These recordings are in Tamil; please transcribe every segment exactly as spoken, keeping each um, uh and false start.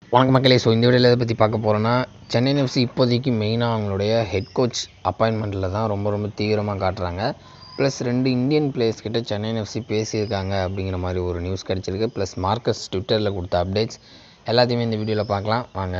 வணக்கம் மக்களே. ஸோ இந்த வீடியோவில் எதை பற்றி பார்க்க போகிறோன்னா, சென்னை எஃப்சி இப்போதைக்கு மெயினாக அவங்களுடைய ஹெட் கோச் அப்பாயின்மெண்ட்டில் தான் ரொம்ப ரொம்ப தீவிரமாக காட்டுறாங்க. ப்ளஸ் ரெண்டு இந்தியன் பிளேயர்ஸ் கிட்ட சென்னை எஃப்சி பேசியிருக்காங்க அப்படிங்கிற மாதிரி ஒரு நியூஸ் கிடச்சிருக்கு. ப்ளஸ் மார்க்கஸ் ட்விட்டரில் கொடுத்த அப்டேட்ஸ் எல்லாத்தையுமே இந்த வீடியோவில் பார்க்கலாம் வாங்க.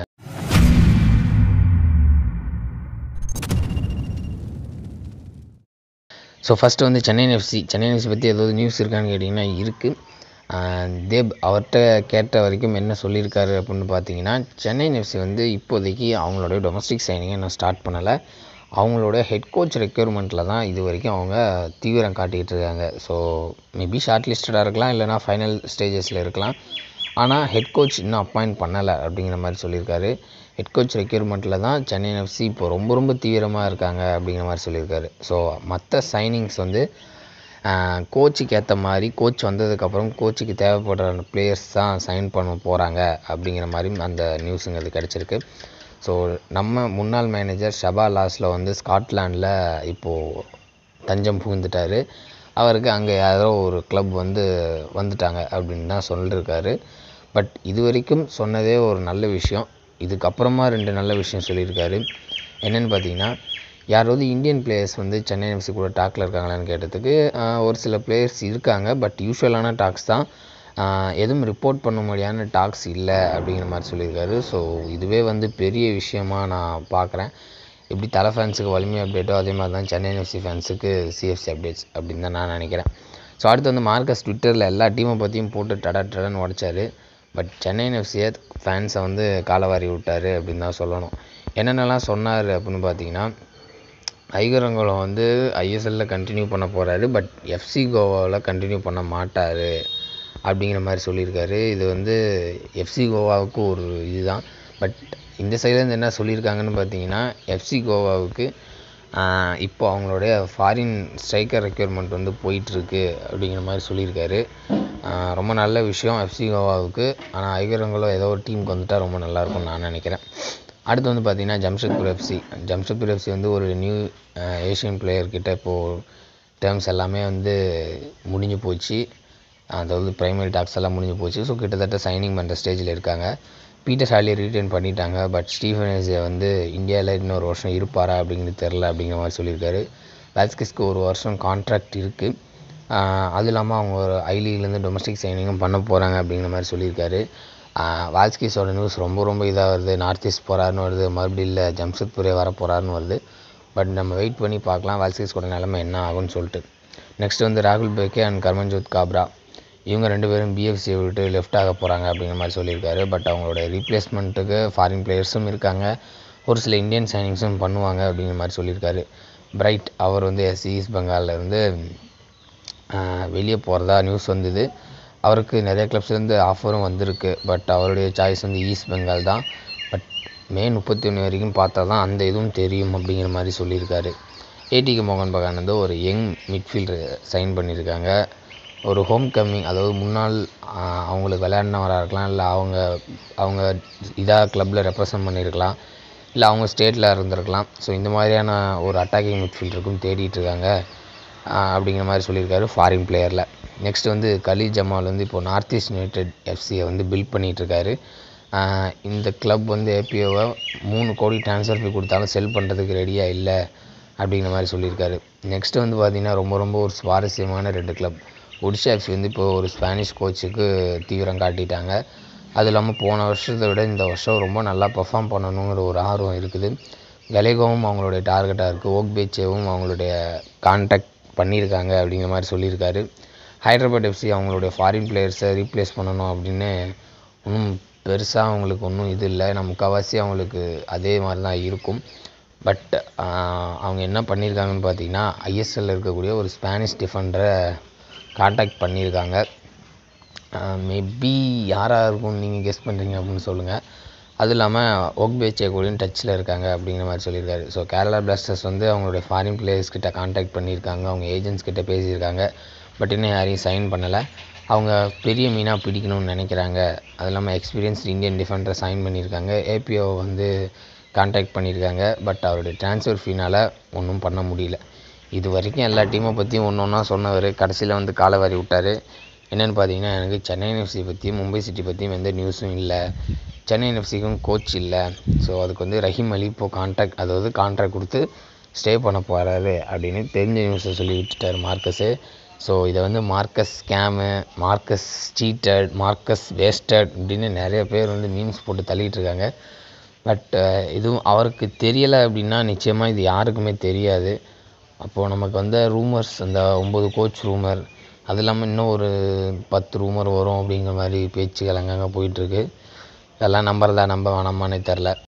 ஸோ ஃபஸ்ட்டு வந்து சென்னை எஃப்சி சென்னை எஃப்சி பற்றி ஏதாவது நியூஸ் இருக்கான்னு கேட்டிங்கன்னா இருக்குது. தேப் அவர்கிட்ட கேட்ட வரைக்கும் என்ன சொல்லியிருக்காரு அப்படின்னு பார்த்தீங்கன்னா, சென்னை எஃப்சி வந்து இப்போதைக்கு அவங்களோட டொமஸ்டிக் சைனிங்கை இன்னும் ஸ்டார்ட் பண்ணலை. அவங்களோட ஹெட் கோச் ரெக்யூர்மெண்ட்டில் தான் இது வரைக்கும் அவங்க தீவிரம் காட்டிக்கிட்டு இருக்காங்க. ஸோ மேபி ஷார்ட் லிஸ்டடாக இருக்கலாம், இல்லைனா ஃபைனல் ஸ்டேஜஸில் இருக்கலாம். ஆனால் ஹெட் கோச் இன்னும் அப்பாயிண்ட் பண்ணலை அப்படிங்கிற மாதிரி சொல்லியிருக்காரு. ஹெட் கோச் ரெக்யூர்மெண்ட்டில் தான் சென்னை எஃப்சி இப்போ ரொம்ப ரொம்ப தீவிரமாக இருக்காங்க அப்படிங்கிற மாதிரி சொல்லியிருக்காரு. ஸோ மற்ற சைனிங்ஸ் வந்து கோச்சுக்கு ஏற்ற மாதிரி கோச் வந்ததுக்கப்புறம் கோச்சுக்கு தேவைப்படுற பிளேயர்ஸ் தான் சைன் பண்ண போகிறாங்க அப்படிங்கிற மாதிரி அந்த நியூஸுங்கிறது கிடச்சிருக்கு. ஸோ நம்ம முன்னாள் மேனேஜர் ஷபா லாஸில் வந்து ஸ்காட்லாண்டில் இப்போது தஞ்சம் புகுந்துட்டார். அவருக்கு அங்கே யாரோ ஒரு கிளப் வந்து வந்துட்டாங்க அப்படின்னு தான் சொல்லியிருக்காரு. பட் இது வரைக்கும் சொன்னதே ஒரு நல்ல விஷயம். இதுக்கப்புறமா ரெண்டு நல்ல விஷயம் சொல்லியிருக்காரு. என்னென்னு பார்த்தீங்கன்னா, யாராவது இந்தியன் பிளேயர்ஸ் வந்து சென்னை எஃப்சி கூட டாக்கில் இருக்காங்களான்னு கேட்டதுக்கு ஒரு சில பிளேயர்ஸ் இருக்காங்க, பட் யூஸ்வலான டாக்ஸ் தான், எதுவும் ரிப்போர்ட் பண்ண முடியாத டாக்ஸ் இல்லை அப்படிங்கிற மாதிரி சொல்லியிருக்காரு. ஸோ இதுவே வந்து பெரிய விஷயமாக நான் பார்க்குறேன். எப்படி தலை ஃபேன்ஸுக்கு வலிமை அப்டேட்டோ அதே மாதிரி தான் சென்னை எஃப்சி ஃபேன்ஸுக்கு சிஎஃப்சி அப்டேட்ஸ் அப்படின்னு தான் நான் நினைக்கிறேன். ஸோ அடுத்து வந்து மார்க்கஸ் ட்விட்டரில் எல்லா டீமை பற்றியும் போட்டு டட டடன்னு உடைச்சார். பட் சென்னை எஃப்சியை ஃபேன்ஸை வந்து காலவாரி விட்டார் அப்படின்னு தான் சொல்லணும். என்னென்னலாம் சொன்னார் அப்படின்னு பார்த்தீங்கன்னா, ஐகரங்குளம் வந்து ஐஎஸ்எல்லில் கண்டினியூ பண்ண போகிறாரு, பட் எஃப்சி கோவாவில் கண்டினியூ பண்ண மாட்டார் அப்படிங்கிற மாதிரி சொல்லியிருக்காரு. இது வந்து எஃப்சி கோவாவுக்கு ஒரு இதுதான். பட் இந்த சைட்லேருந்து என்ன சொல்லியிருக்காங்கன்னு பார்த்தீங்கன்னா, எஃப்சி கோவாவுக்கு இப்போ அவங்களுடைய ஃபாரின் ஸ்ட்ரைக்கர் ரெக்யூர்மெண்ட் வந்து போயிட்டுருக்கு அப்படிங்கிற மாதிரி சொல்லியிருக்காரு. ரொம்ப நல்ல விஷயம் எஃப்சி கோவாவுக்கு. ஆனால் ஐகரங்குளம் ஏதோ ஒரு டீமுக்கு வந்துட்டால் ரொம்ப நல்லாயிருக்கும்னு நான் நினைக்கிறேன். அடுத்து வந்து பார்த்திங்கன்னா, ஜம்ஷெட்பூர் எஃப்சி ஜம்ஷெட்பூர் எஃப்சி வந்து ஒரு நியூ ஏஷியன் பிளேயர்கிட்ட இப்போது டேர்ம்ஸ் எல்லாமே வந்து முடிஞ்சு போச்சு. அதாவது ப்ரைமரி டாக்ஸ் எல்லாம் முடிஞ்சு போச்சு. ஸோ கிட்டத்தட்ட சைனிங் பண்ணுற ஸ்டேஜில் இருக்காங்க. பீட்டர் ஷாலியை ரீட்டைன் பண்ணிட்டாங்க. பட் ஸ்டீஃபன் ஏசியா வந்து இந்தியாவில் இன்னொரு வருஷம் இருப்பாரா அப்படிங்கிறது தெரில அப்படிங்கிற மாதிரி சொல்லியிருக்காரு. வால்ஸ்கிஸ்க்கு ஒரு வருஷம் கான்ட்ராக்ட் இருக்குது. அது இல்லாமல் அவங்க ஒரு ஐ லீக்லேருந்து டொமஸ்டிக் சைனிங்கும் பண்ண போகிறாங்க அப்படிங்கிற மாதிரி சொல்லியிருக்காரு. வால்ஸ்கிஸோட நியூஸ் ரொம்ப ரொம்ப இதாக வருது. நார்த் ஈஸ்ட் போகிறாருன்னு வருது, மறுபடியும் இல்லை ஜம்ஷெட்பூரே வர போகிறாருன்னு வருது. பட் நம்ம வெயிட் பண்ணி பார்க்கலாம் வால்ஸ்கிஸோட நிலைமை என்ன ஆகும்னு சொல்லிட்டு. நெக்ஸ்ட் வந்து ராகுல் பேக்கே அண்ட் கர்மன்ஜோத் காப்ரா, இவங்க ரெண்டு பேரும் பிஎஃப்சியை விட்டு லெஃப்ட் ஆக போகிறாங்க அப்படிங்கிற மாதிரி சொல்லியிருக்காரு. பட் அவங்களோட ரீப்ளேஸ்மெண்ட்டுக்கு ஃபாரின் பிளேயர்ஸும் இருக்காங்க, ஒரு சில இந்தியன் சைனிங்ஸும் பண்ணுவாங்க அப்படிங்கிற மாதிரி சொல்லியிருக்காரு. பிரைட் அவர் வந்து எஸ் ஈஸ்ட் பெங்காலில் இருந்து வெளியே போகிறதா நியூஸ் வந்தது. அவருக்கு நிறைய கிளப்ஸ்லேருந்து ஆஃபரும் வந்திருக்கு. பட் அவருடைய சாய்ஸ் வந்து ஈஸ்ட் பெங்கால் தான். பட் மே முப்பத்தி ஒன்று வரைக்கும் பார்த்தா தான் அந்த இதுவும் தெரியும் அப்படிங்கிற மாதிரி சொல்லியிருக்காரு. ஏடிகே மோகன் பகான் வந்து ஒரு யங் மிட்ஃபீல்டர் சைன் பண்ணியிருக்காங்க. ஒரு ஹோம் கம்மிங், அதாவது முன்னாள் அவங்களுக்கு விளையாடினவராக இருக்கலாம், இல்லை அவங்க அவங்க இதாக கிளப்பில் ரெப்ரசன்ட் பண்ணியிருக்கலாம், இல்லை அவங்க ஸ்டேட்டில் இருந்திருக்கலாம். ஸோ இந்த மாதிரியான ஒரு அட்டாக்கிங் மிட்ஃபீல்டருக்கும் தேடிட்டு இருக்காங்க அப்படிங்கிற மாதிரி சொல்லியிருக்காரு ஃபாரின் பிளேயரில். நெக்ஸ்ட் வந்து கலீல் ஜமால் வந்து இப்போது நார்த் ஈஸ்ட் யுனைடெட் எஃப்சியை வந்து பில்ட் பண்ணிகிட்ருக்காரு. இந்த கிளப் வந்து ஏபிஓவை மூணு கோடி ட்ரான்ஸ்ஃபர் ஃபீ கொடுத்தாலும் செல் பண்ணுறதுக்கு ரெடியாக இல்லை அப்படிங்கிற மாதிரி சொல்லியிருக்காரு. நெக்ஸ்ட்டு வந்து பார்த்திங்கன்னா, ரொம்ப ரொம்ப ஒரு சுவாரஸ்யமான ரெண்டு கிளப். ஒடிஷா எஃப்சி வந்து இப்போ ஒரு ஸ்பானிஷ் கோச்சுக்கு தீவிரம் காட்டிட்டாங்க. அது இல்லாமல் போன வருஷத்தை விட இந்த வருஷம் ரொம்ப நல்லா பெர்ஃபார்ம் பண்ணணுங்கிற ஒரு ஆர்வம் இருக்குது. கலேகோவும் அவங்களுடைய டார்கெட்டாக இருக்குது. ஓக்பேச்சேவும் அவங்களுடைய கான்டாக்ட் பண்ணியிருக்காங்க அப்படிங்கிற மாதிரி சொல்லியிருக்காரு. ஹைதராபாத் எஃப்சி அவங்களுடைய ஃபாரின் பிளேயர்ஸை ரீப்ளேஸ் பண்ணணும் அப்படின்னு ஒன்றும் பெருசாக அவங்களுக்கு ஒன்றும் இது இல்லை. நான் முக்கால்வாசி அவங்களுக்கு அதே மாதிரி தான் இருக்கும். பட் அவங்க என்ன பண்ணியிருக்காங்கன்னு பார்த்தீங்கன்னா, ஐஎஸ்எல்லில் இருக்கக்கூடிய ஒரு ஸ்பானிஷ் டிஃபெண்டரை கான்டாக்ட் பண்ணியிருக்காங்க. மேபி யாராக இருக்கும்னு நீங்கள் கெஸ் பண்ணுறீங்க அப்படின்னு சொல்லுங்கள். அது இல்லாமல் ஓக்பேச்சே கூடயும் டச்சில் இருக்காங்க அப்படிங்கிற மாதிரி சொல்லியிருக்காரு. ஸோ கேரளா பிளாஸ்டர்ஸ் வந்து அவங்களுடைய ஃபாரின் பிளேயர்ஸ் கிட்ட கான்டாக்ட் பண்ணியிருக்காங்க, அவங்க ஏஜென்ட்ஸ் கிட்ட பேசியிருக்காங்க. பட் இன்னும் யாரையும் சைன் பண்ணலை. அவங்க பெரிய மீனாக பிடிக்கணும்னு நினைக்கிறாங்க. அது இல்லாமல் எக்ஸ்பீரியன்ஸ்டு இந்தியன் டிஃபெண்டரை சைன் பண்ணியிருக்காங்க. ஏபிஓ வந்து கான்டாக்ட் பண்ணியிருக்காங்க. பட் அவருடைய ட்ரான்ஸ்ஃபர் ஃபீனால் ஒன்றும் பண்ண முடியல. இது வரைக்கும் எல்லா டீமை பற்றியும் ஒன்று ஒன்றா சொன்னவர் கடைசியில் வந்து காலவாரி விட்டார். என்னென்னு பார்த்தீங்கன்னா, எனக்கு சென்னை எஃப்சி பற்றியும் மும்பை சிட்டி பற்றியும் எந்த நியூஸும் இல்லை. சென்னை என்எஃப்சிக்கும் கோச் இல்லை. ஸோ அதுக்கு வந்து ரஹீம் அலி இப்போ கான்ட்ராக்ட் அதாவது கான்ட்ராக்ட் கொடுத்து ஸ்டே பண்ண போகிறாரு அப்படின்னு தெரிஞ்ச நியூஸை சொல்லி விட்டுட்டார் மார்க்கஸு. ஸோ இதை வந்து Marcus scam, Marcus cheated, Marcus wasted அப்படின்னு நிறைய பேர் வந்து மீம்ஸ் போட்டு தள்ளிகிட்டு இருக்காங்க. பட் இதுவும் அவருக்கு தெரியலை அப்படின்னா நிச்சயமாக இது யாருக்குமே தெரியாது. அப்போது நமக்கு வந்து ரூமர்ஸ், அந்த ஒம்பது கோச் ரூமர், அது இல்லாமல் இன்னும் ஒரு பத்து ரூமர் வரும் அப்படிங்கிற மாதிரி பேச்சுகள் அங்கங்கே போயிட்டுருக்கு. இதெல்லாம் நம்புறதா நம்ப வேணாமானே தெரில.